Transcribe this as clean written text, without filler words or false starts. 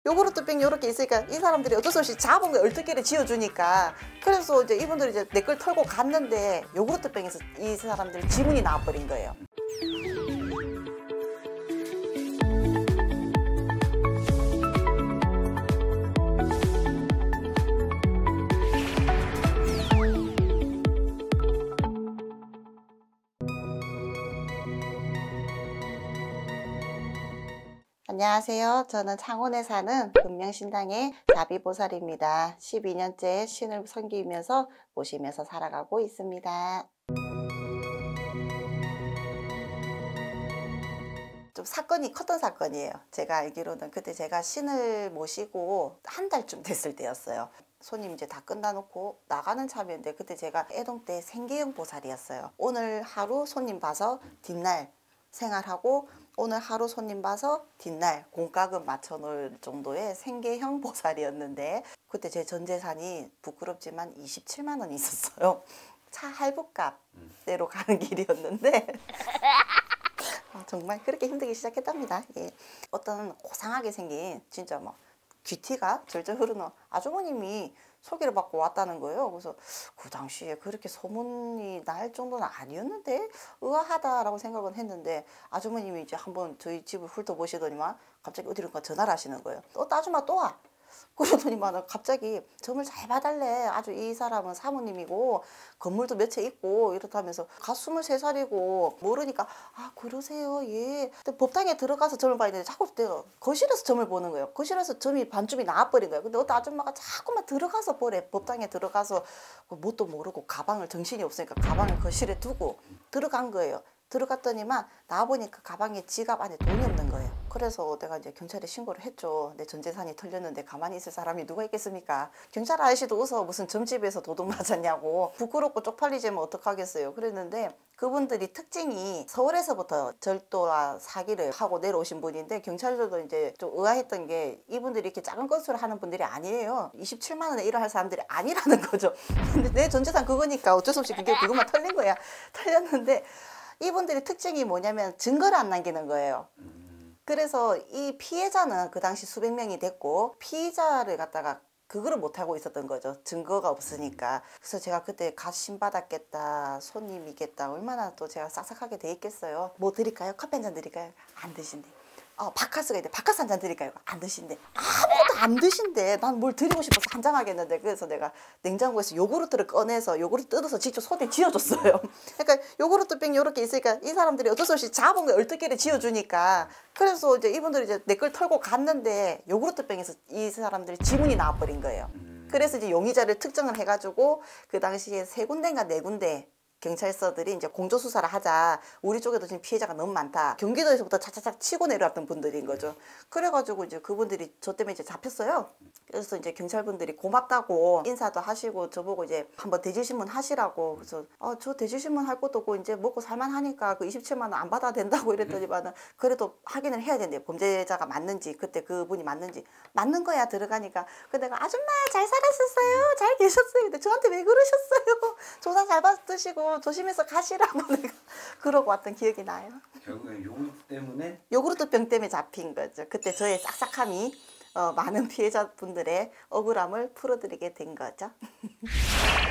요구르트병 요렇게 있으니까 이 사람들이 어쩔 수 없이 잡은 거 얼떨결에 지어주니까, 그래서 이제 이분들이 이제 내 걸 털고 갔는데 요구르트병에서 이 사람들 지문이 나와버린 거예요. 안녕하세요. 저는 창원에 사는 금명신당의 자비보살입니다. 12년째 신을 섬기면서 모시면서 살아가고 있습니다. 좀 사건이 컸던 사건이에요. 제가 알기로는 그때 제가 신을 모시고 한 달쯤 됐을 때였어요. 손님 이제 다 끝나놓고 나가는 참이었는데, 그때 제가 애동 때 생계형 보살이었어요. 오늘 하루 손님 봐서 뒷날 생활하고, 오늘 하루 손님 봐서 뒷날 공과금 맞춰놓을 정도의 생계형 보살이었는데, 그때 제 전 재산이 부끄럽지만 27만 원이 있었어요. 차 할부값대로 가는 길이었는데 정말 그렇게 힘들게 시작했답니다. 예. 어떤 고상하게 생긴 진짜 뭐 귀티가 절절 흐르는 아주머님이 소개를 받고 왔다는 거예요. 그래서 그 당시에 그렇게 소문이 날 정도는 아니었는데 의아하다라고 생각은 했는데, 아주머님이 이제 한번 저희 집을 훑어보시더니만 갑자기 어디론가 전화를 하시는 거예요. 아줌마 또 와. 그러더니만 갑자기 점을 잘 봐달래. 아주 이 사람은 사모님이고 건물도 몇 채 있고 이렇다면서 가 23살이고 모르니까 아 그러세요. 예. 근데 법당에 들어가서 점을 봐야 되는데 자꾸 거실에서 점을 보는 거예요. 거실에서 점이 반쯤이 나와버린 거예요. 근데 어떤 아줌마가 자꾸만 들어가서 보래. 법당에 들어가서 뭣도 모르고 가방을, 정신이 없으니까 가방을 거실에 두고 들어간 거예요. 들어갔더니만 나와보니까 가방에 지갑 안에 돈이 없는 거예요. 그래서 내가 이제 경찰에 신고를 했죠. 내 전 재산이 털렸는데 가만히 있을 사람이 누가 있겠습니까? 경찰 아저씨도 웃어. 무슨 점집에서 도둑 맞았냐고. 부끄럽고 쪽팔리지면 어떡하겠어요. 그랬는데 그분들이 특징이 서울에서부터 절도와 사기를 하고 내려오신 분인데, 경찰들도 이제 좀 의아했던 게 이분들이 이렇게 작은 건수를 하는 분들이 아니에요. 27만 원에 일을 할 사람들이 아니라는 거죠. 근데 내 전 재산 그거니까 어쩔 수 없이 그것만 털린 거야. 털렸는데 이분들의 특징이 뭐냐면 증거를 안 남기는 거예요. 그래서 이 피해자는 그 당시 수백 명이 됐고, 피의자를 갖다가 그거를 못하고 있었던 거죠. 증거가 없으니까. 그래서 제가 그때 갓신 받았겠다, 손님이겠다, 얼마나 또 제가 싹싹하게 돼 있겠어요. 뭐 드릴까요? 커피 한 잔 드릴까요? 안 드신대. 바카스가 있는데 바카스 한 잔 드릴까요? 안 드신대. 아무것도 안 드신대. 난 뭘 드리고 싶어서 한 잔 하겠는데. 그래서 내가 냉장고에서 요구르트를 꺼내서 요구르트 뜯어서 직접 손에 쥐어줬어요. 그러니까 요구르트병 요렇게 있으니까 이 사람들이 어쩔 수 없이 잡은 거 얼떨결에 쥐어주니까, 그래서 이제 이분들이 이제 내 걸 털고 갔는데 요구르트병에서 이 사람들이 지문이 나와버린 거예요. 그래서 이제 용의자를 특정을 해가지고 그 당시에 3군데인가 4군데 경찰서들이 이제 공조수사를 하자. 우리 쪽에도 지금 피해자가 너무 많다. 경기도에서부터 차차차 치고 내려왔던 분들인 거죠. 그래가지고 이제 그분들이 저 때문에 이제 잡혔어요. 그래서 이제 경찰분들이 고맙다고 인사도 하시고 저보고 이제 한번 대질신문 하시라고. 그래서 저 대질신문 할 것도 없고 이제 먹고 살만 하니까 그 27만 원 안 받아도 된다고 이랬더니만은 그래도 확인을 해야 된대요. 범죄자가 맞는지, 그때 그분이 맞는지. 맞는 거야 들어가니까. 근데 내가 아줌마 잘 살았었어요. 잘 계셨어요. 근데 저한테 왜 그러셨어요? 조사 잘 받으시고 조심해서 가시라고 내가 그러고 왔던 기억이 나요. 결국엔 요구르트 때문에? 요구르트병 때문에 잡힌 거죠. 그때 저의 싹싹함이 많은 피해자분들의 억울함을 풀어드리게 된 거죠.